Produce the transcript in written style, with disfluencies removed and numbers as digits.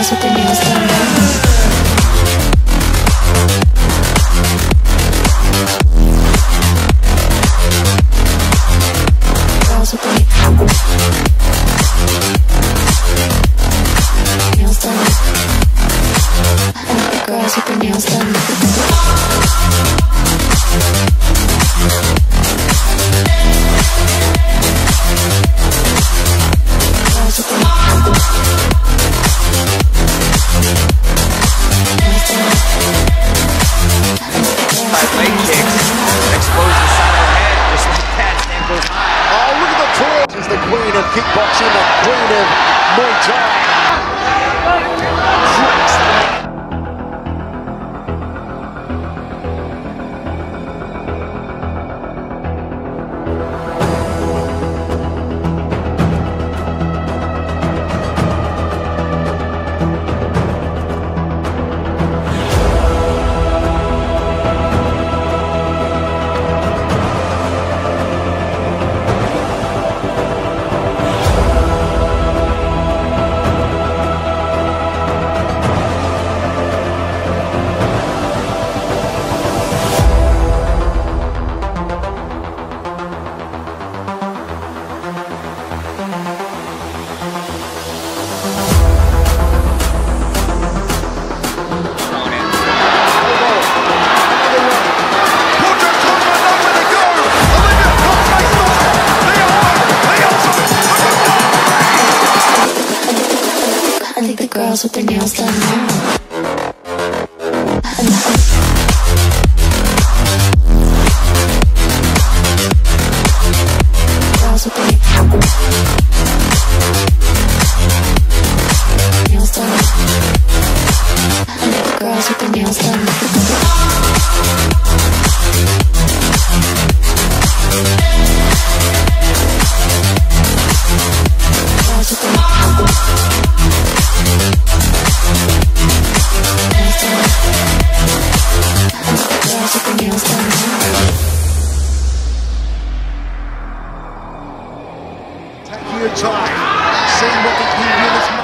girls with their nails done. Girls with their nails done. I like the girls with their nails done. She's the queen of kickboxing, the queen of Muay Thai. I think the girls with their nails done. Girls with their nails done. I think the girls with their nails done. Taking your time, seeing what the previous